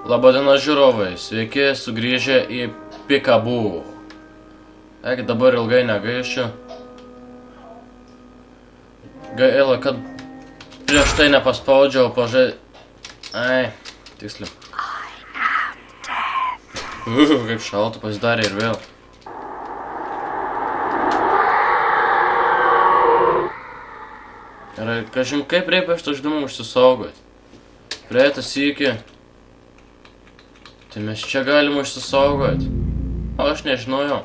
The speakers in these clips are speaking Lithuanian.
Labadiena žiūrovai, sveiki sugrįžę į Pikaboo. Eik, dabar ilgai negaišiu. Gaila, kad prieš tai nepaspaudžiau Ai, tiksliau. Kaip šalta pasidarė ir vėl. Gerai, kažin kaip reikia šitą žaidimą užsisaugoti. Praeitą sykį. Tai mes čia galim užsisaugoti. O aš nežinojau.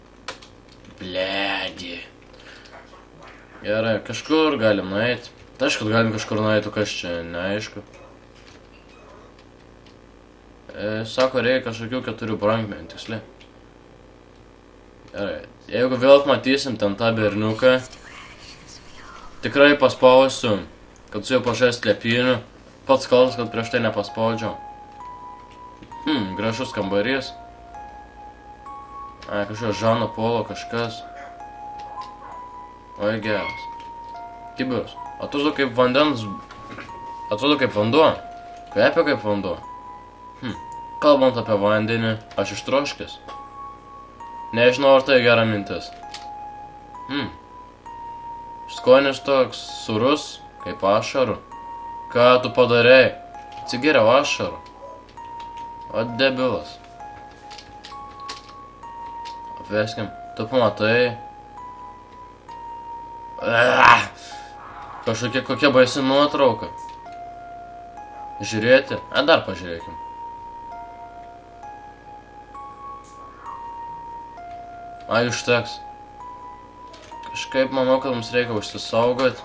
Bledi. Gerai, kažkur galim nueiti. Tai aišku, kad galim kažkur nueiti, kas čia neaišku. Sako, reikia kažkokių 4 brangmenų, tiksliai. Gerai, jeigu vėl matysim ten tą berniuką, tikrai paspausiu, kad su juo pažaisti lepynių. Pats kaltas, kad prieš tai nepaspaudžiau. Gražus kambarys. Kažkas Žano Polo kažkas. Oi, geras. Kibirus. Atrodo kaip vandens... Atrodo kaip vanduo. Kvepia kaip vanduo. Kalbant apie vandenį, aš ištroškęs. Nežinau, ar tai gera mintis. Skonis toks surus, kaip ašarų. Ką tu padarei? Atsigeriau ašarų. O debilas. Apveskim. Tu pamatai. Kažkokia kokia baisi nuotrauka. Žiūrėti? Dar pažiūrėkim. Užteks. Kažkaip manau, kad mums reikia užsisaugoti.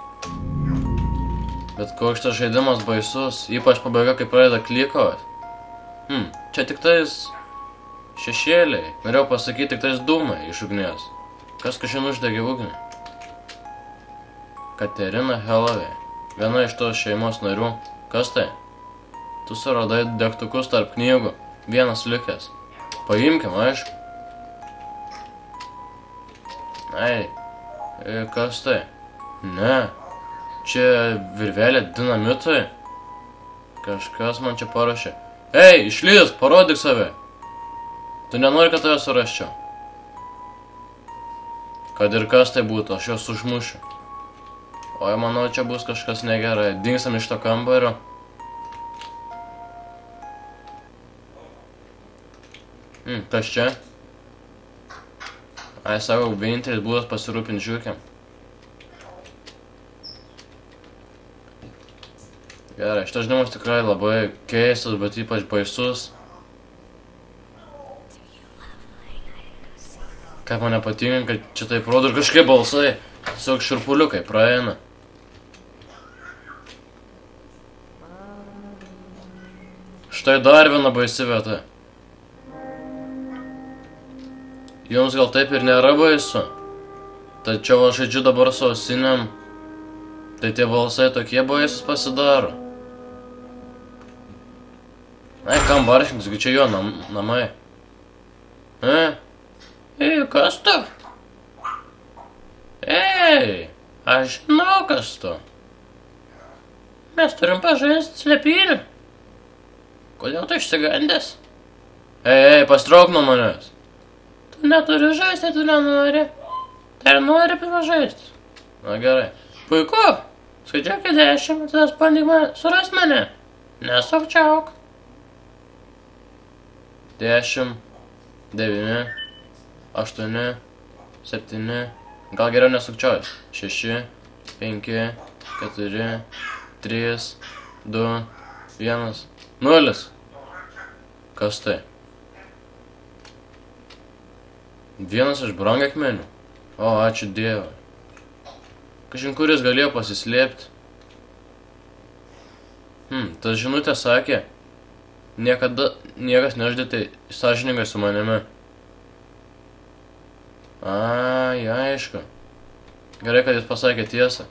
Bet koks tas žaidimas baisus, ypač pabaiga, kai pradeda klikoti. Čia tik tais šešėliai. Norėjau pasakyti tik tais dūmai iš ugnies. Kas kažin uždegė ugnį? Katerina Helovey. Viena iš tos šeimos narių. Kas tai? Tu suradai degtukus tarp knygų. Vienas likęs. Paimkim, aišku. Kas tai? Ne. Čia virvelė dinamitui? Kažkas man čia parašė. Ei, išlys, parodyk save. Tu nenori, kad tave surasčiau? Kad ir kas tai būtų, aš juos užmušiu. Oi, manau, čia bus kažkas negerai. Dingstam iš to kambario. Kas čia? Sako, vienintelis būdas pasirūpinti žiūrėkiam. Gerai, šitas žaidimas tikrai labai keistas, bet ypač baisus. Kaip man nepatinka, kad čia taip rodo ir kažkaip balsai. Tiesiog širpuliukai praeina. Štai dar viena baisi vieta. Jums gal taip ir nėra baisu. Tačiau aš žaidžiu dabar su ausinėm. Tai tie balsai tokie baisus pasidaro. Kam barškins, čia jo namai. Kas tu? Aš žinau, kas tu. Mes turim pažaisti slėpynį. Kodėl tu išsigandęs? Pastrauk nuo manęs. Tu neturi žaisti, tu nenori. Tai ir nori pažaisti. Na gerai. Puiku. Skaičiuok į 10, tada bandyk surast mane. Nesukčiauk. 10, 9, 8, 7, gal geriau nesukčiauju. 6, 5, 4, 3, 2, 1, 0. Kas tai? Vienas iš brangakmenių? O, ačiū Dievui. Kažin kuris galėjo pasislėpti. Tas žinutė sakė, niekada niekas nežaidė sąžiningai su manimi. Aišku. Gerai, kad jis pasakė tiesą.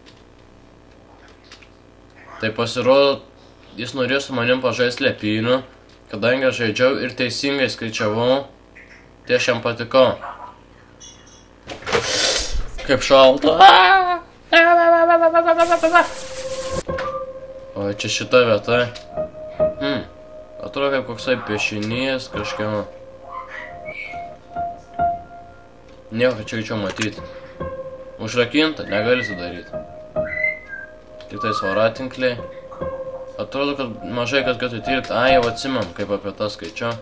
Tai pasirodo, jis norėjo su manim pažaisti lepynių, kadangi aš žaidžiau ir teisingai skaičiavau, tai aš jam patikau. Kaip šalta. O čia šita vieta. Atrodo kaip koksai piešinys kažkieno. Nieko čia greičiau matyti. Užrakinta, negali sudaryti. Tik tais voratinkliai. Atrodo, kad mažai kas gali tirti. Ai, jau atsimam, kaip apie tą skaičiau.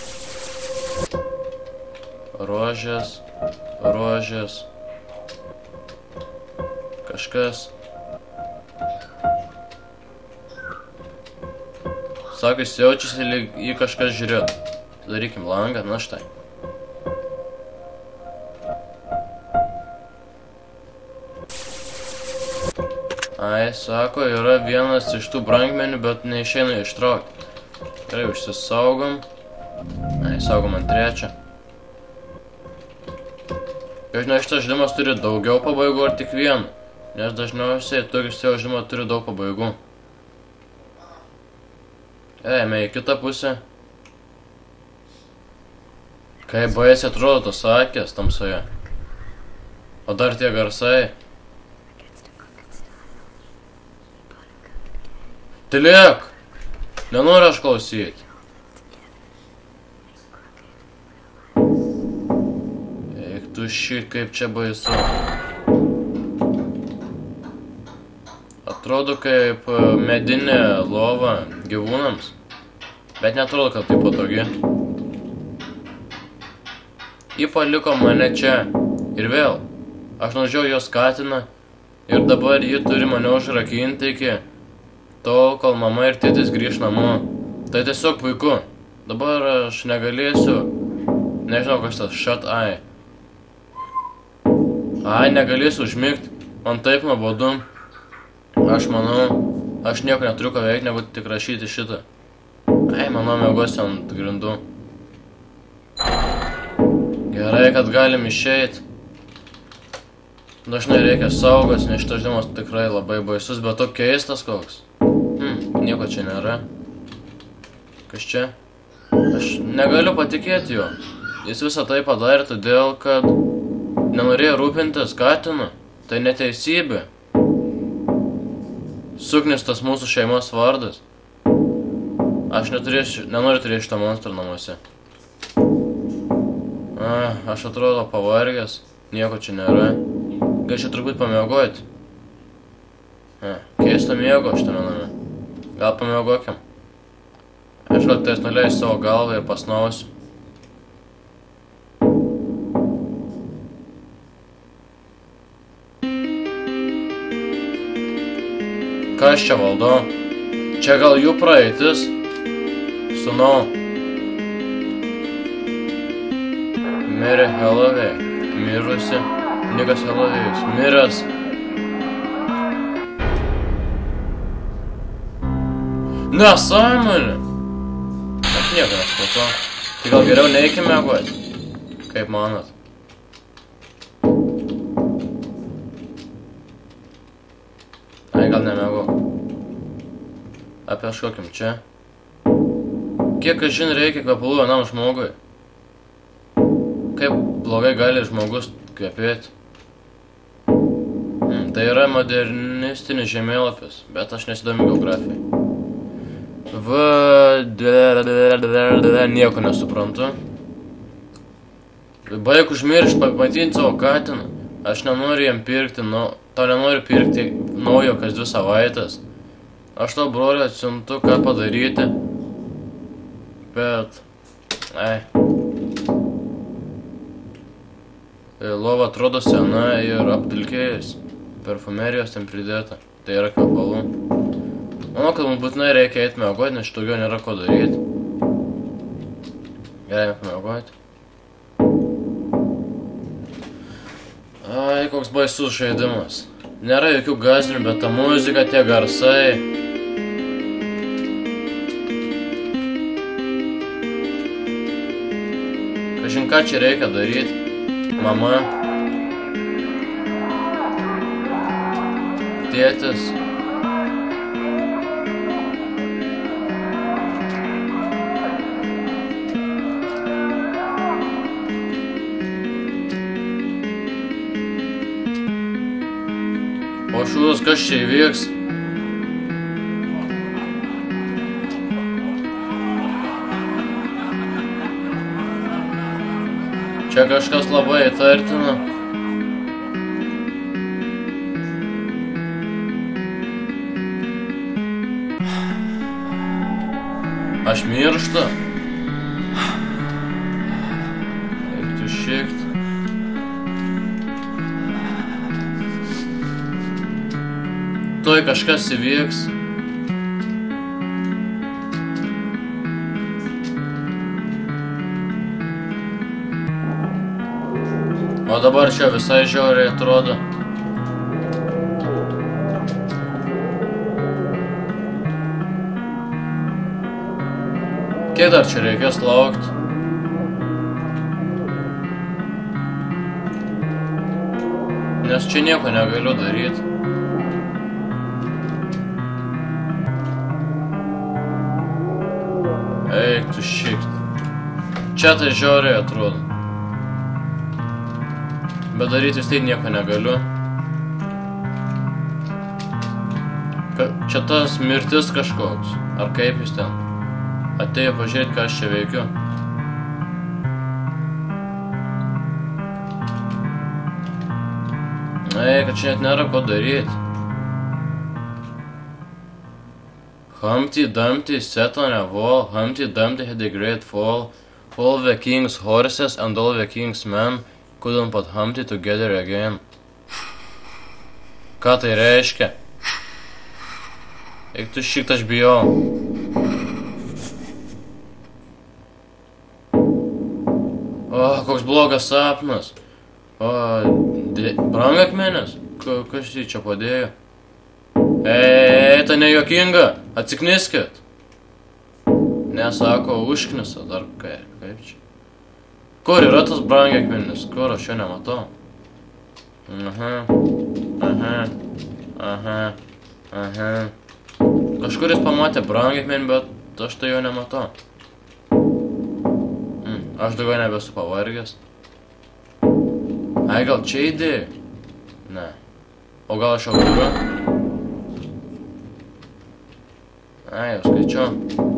Rožės. Rožės. Kažkas. Sako, jis jaučiasi, lyg jį kažkas žiūrėtų. Darykim langą, na štai. Ai, sako, yra vienas iš tų brangmenių, bet neišeina ištraukti. Gerai, užsisaugom. Ai, saugom ant trečią. Jau žinau, šitas žaidimas turi daugiau pabaigų ar tik vieną. Nes dažniausiai tokius jau žaidimą turi daug pabaigų. Eime į kitą pusę. Kaip baisiai atrodo tos akės tamsoje. O dar tie garsai. Tylėk! Nenoriu aš klausyti. Eik tu šit, kaip čia baisu. Atrodo kaip medinė lova gyvūnams. Bet netrodo, kad tai patogi. Ji paliko mane čia. Ir vėl. Aš nužiau jos katiną. Ir dabar ji turi mane užrakinti iki tol, kol mama ir tėtis grįš namo. Tai tiesiog puiku. Dabar aš negalėsiu. Nežinau, kas tas shut eye. Ai, negalėsiu užmigti. Man taip nuobodu. Aš manau, aš nieko neturiu ką veikti, negu tik rašyti šitą. Ai, manau, miegosiu ant grindų. Gerai, kad galim išeit. Dažnai reikia saugos, nes šitas žaidimas tikrai labai baisus, bet to keistas koks. Nieko čia nėra. Kas čia? Aš negaliu patikėti jo. Jis visą tai padarė todėl, kad nenorėjo rūpintis katinu. Tai neteisybė. Suknistas mūsų šeimos vardas. Aš nenoriu turėti šitą monstrą namuose. Aš atrodo pavargęs. Nieko čia nėra. Gal čia turbūt pamiegoti. Keista miego šitame name. Gal pamiegokim. Aš gal tais nuleisiu savo galvą ir pasnausiu. Kas čia valdo? Čia gal jų praeitis? Sūnau. Mirė Helovei. Mirusi. Nikas Helovejus. Miręs. Nesąmonė. Aš nieko nespatau. Tai gal geriau neikime miegoti. Kaip manat? Ai, gal nemiegok. Apieškokim čia. Kiek kažin reikia kvepalų vienam žmogui? Kaip blogai gali žmogus kvepėti? Tai yra modernistinis žemėlapis, bet aš nesidomiu geografijai. Nieko nesuprantu. Baik užmiršt pamatyti savo katiną. Aš nenoriu jam pirkti, tau nenoriu pirkti naujo kas 2 savaitės. Aš tau broliu atsiuntu, ką padaryti. Bet... Ai. Lova atrodo sena ir apdulkėjus. Perfumerijos ten pridėta. Tai yra kvepalų. Manau, kad mums būtinai reikia eiti miegoti, nes šitaugiau nėra ko daryti. Gerai, miegoti. Ai, koks baisus žaidimas. Nėra jokių gąsdinimų, bet ta muzika, tie garsai. Kažin ką čia reikia daryti. Mama. Tėtis. O šūdas, kas čia įvyks? Čia kažkas labai įtartina. Aš mirštu. Eiktų šikt. Tuoj kažkas įvyks. O dabar čia visai žiauriai atrodo. Kiek dar čia reikės laukti? Nes čia nieko negaliu daryti. Eik tu šikt. Čia tai žiauriai atrodo. Bet daryti vis tai nieko negaliu. Čia tas mirtis kažkoks. Ar kaip jis ten? Atėjo pažiūrėti, ką aš čia veikiu. Ei, kad čia net nėra ko daryti. Humpty Dumpty sat on a wall. Humpty Dumpty had a great fall. All the king's horses and all the king's men couldn't put Humpty together again. Ką tai reiškia? Eik tu šikt, aš bijau. O, koks blogas sapnas. O, brangakmenis? Kas jį čia padėjo? Ei, tai nejuokinga. Atsikniskit. Nesako, užknisa dar kaip čia. Kur yra tas brangakmenis? Kur aš jo nematau? Aha. Kažkur jis pamatė brangakmenį, bet aš tai jo nematau. Aš daugiau nebesu pavargęs. Ai, gal čia įdėjau? Ne. O gal aš jau turiu? Ai, jau skaičiau.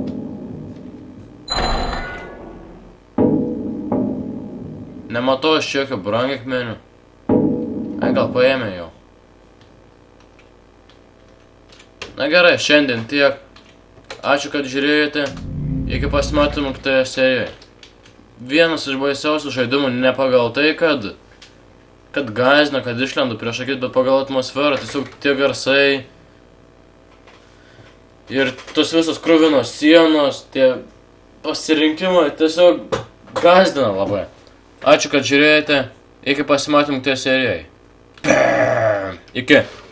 Nematau aš jokio brangakmenių. Ai, gal paėmė jau. Na gerai, šiandien tiek. Ačiū, kad žiūrėjote. Iki pasimatymų kitoje serijoje. Vienas iš baisiausių žaidimų ne pagal tai, kad gąsdina, kad išlendu prieš akis, bet pagal atmosferą, tiesiog tie garsai ir tos visos kruvinos sienos, tie pasirinkimai tiesiog gąsdina labai. Ačiū, kad žiūrėjote, iki pasimatymų kitoje serijoje. Iki.